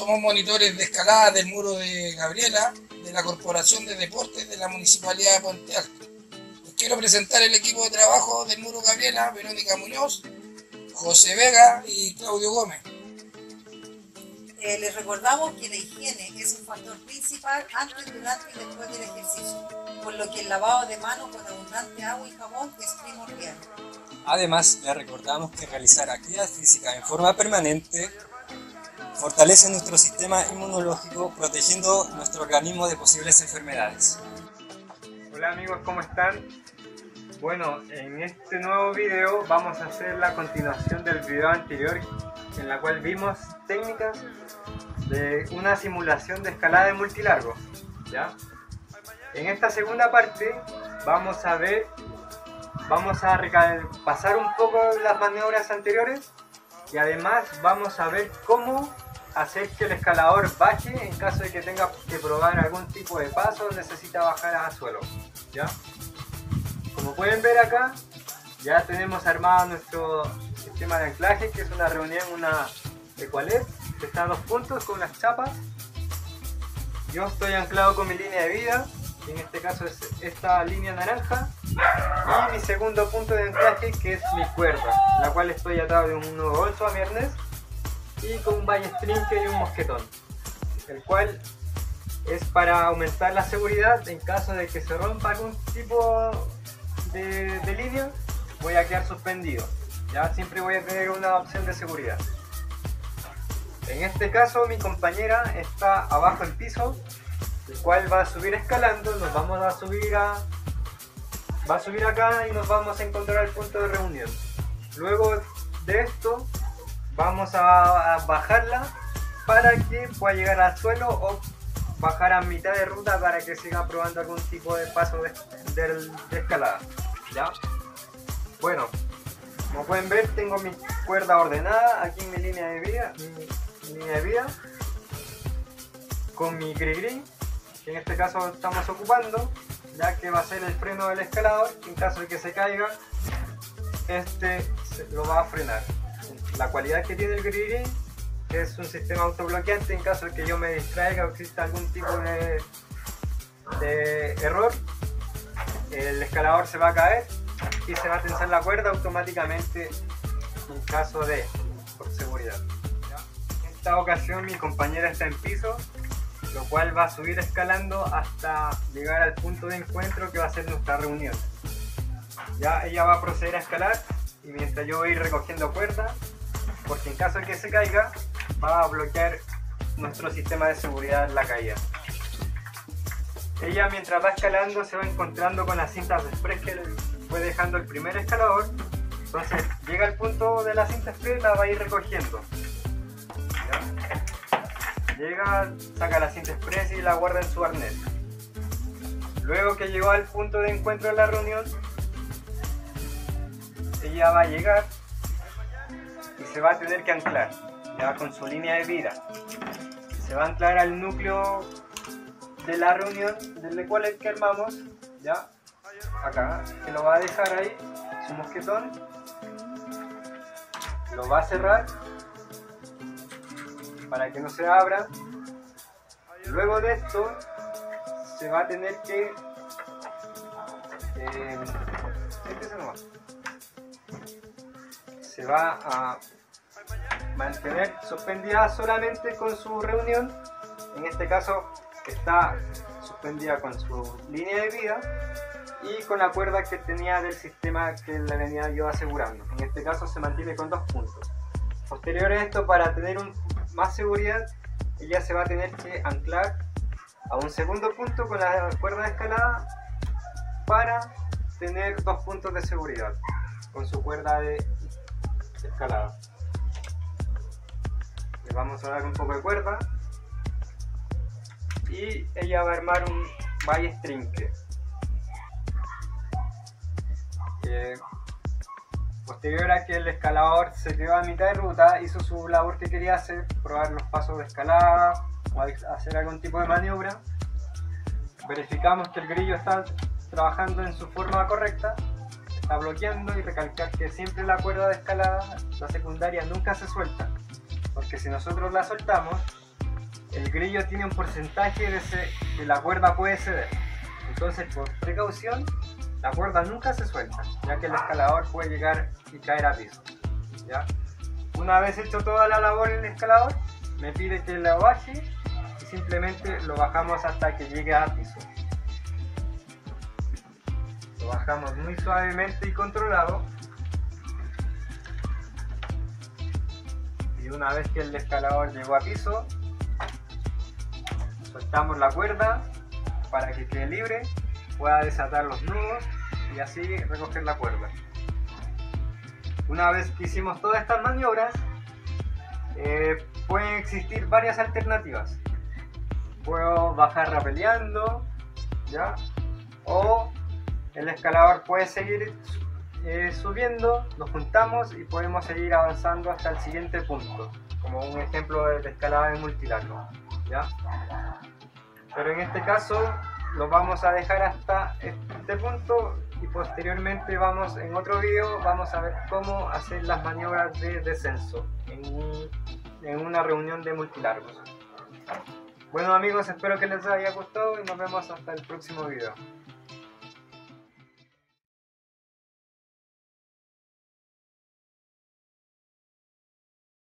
Somos monitores de escalada del Muro de Gabriela, de la Corporación de Deportes de la Municipalidad de Puente Alto. Les quiero presentar el equipo de trabajo del Muro Gabriela: Verónica Muñoz, José Vega y Claudio Gómez. Les recordamos que la higiene es un factor principal antes, durante y después del ejercicio, por lo que el lavado de manos con abundante agua y jabón es primordial. Además, les recordamos que realizar actividad física en forma permanente fortalece nuestro sistema inmunológico, protegiendo nuestro organismo de posibles enfermedades. Hola amigos, ¿cómo están? Bueno, en este nuevo video vamos a hacer la continuación del video anterior, en la cual vimos técnicas de una simulación de escalada de multilargo, ¿ya? En esta segunda parte vamos a pasar un poco las maniobras anteriores y además vamos a ver cómo hacer que el escalador baje en caso de que tenga que probar algún tipo de paso o necesita bajar al suelo, ¿ya? Como pueden ver acá, ya tenemos armado nuestro sistema de anclaje, que es una reunión, una equalet, que está a 2 puntos con unas chapas. Yo estoy anclado con mi línea de vida, que en este caso es esta línea naranja, y mi segundo punto de anclaje, que es mi cuerda, la cual estoy atado de un nudo bolso a mi arnés y con un ballestrinque y un mosquetón, el cual es para aumentar la seguridad en caso de que se rompa algún tipo de línea. Voy a quedar suspendido, ya siempre voy a tener una opción de seguridad. En este caso mi compañera está abajo en piso, el cual va a subir escalando. Nos vamos a subir va a subir acá y nos vamos a encontrar el punto de reunión. Luego de esto vamos a bajarla para que pueda llegar al suelo o bajar a mitad de ruta para que siga probando algún tipo de paso de escalada, ¿ya? Bueno, como pueden ver, tengo mi cuerda ordenada aquí en mi línea de vida, con mi gris, que en este caso estamos ocupando, ya que va a ser el freno del escalador. En caso de que se caiga, lo va a frenar. La cualidad que tiene el gris, que es un sistema autobloqueante, en caso de que yo me distraiga o exista algún tipo de error, el escalador se va a caer y se va a tensar la cuerda automáticamente en caso de, por seguridad. En esta ocasión mi compañera está en piso, lo cual va a subir escalando hasta llegar al punto de encuentro que va a ser nuestra reunión. Ya ella va a proceder a escalar y mientras yo voy a ir recogiendo cuerda, porque en caso de que se caiga va a bloquear nuestro sistema de seguridad en la caída. Ella, mientras va escalando, se va encontrando con las cintas de express que fue dejando el primer escalador. Entonces llega al punto de la cinta express, la va a ir recogiendo, ¿ya? Llega, saca la cinta express y la guarda en su arnés. Luego que llegó al punto de encuentro de la reunión, ella va a llegar y se va a tener que anclar, ya, con su línea de vida. Se va a anclar al núcleo de la reunión del equalet que armamos, ya, acá, que lo va a dejar ahí, su mosquetón, lo va a cerrar para que no se abra. Luego de esto se va a tener que se va a mantener suspendida solamente con su reunión. En este caso está suspendida con su línea de vida y con la cuerda que tenía del sistema que le venía yo asegurando. En este caso se mantiene con 2 puntos. Posterior a esto, para tener más seguridad, ella se va a tener que anclar a un segundo punto con la cuerda de escalada para tener 2 puntos de seguridad con su cuerda de escalada. Le vamos a dar un poco de cuerda y ella va a armar un ballestrinque. Posterior a que el escalador se quedó a mitad de ruta, hizo su labor que quería hacer, probar los pasos de escalada o hacer algún tipo de maniobra. Verificamos que el grillo está trabajando en su forma correcta, está bloqueando, y recalcar que siempre la cuerda de escalada, la secundaria, nunca se suelta, porque si nosotros la soltamos, el grillo tiene un porcentaje de la cuerda puede ceder. Entonces, por precaución, la cuerda nunca se suelta, ya que el escalador puede llegar y caer a piso. ¿Ya? Una vez hecho toda la labor en el escalador, me pide que lo baje y simplemente lo bajamos hasta que llegue a piso. Lo bajamos muy suavemente y controlado. Y una vez que el escalador llegó a piso, soltamos la cuerda para que quede libre, pueda desatar los nudos y así recoger la cuerda. Una vez que hicimos todas estas maniobras, pueden existir varias alternativas. Puedo bajar rapeleando, ¿ya? O el escalador puede seguir subiendo, nos juntamos y podemos seguir avanzando hasta el siguiente punto, como un ejemplo de escalada en multilargo, ¿ya? Pero en este caso lo vamos a dejar hasta este punto y posteriormente en otro video vamos a ver cómo hacer las maniobras de descenso en una reunión de multilargos. Bueno amigos, espero que les haya gustado y nos vemos hasta el próximo video.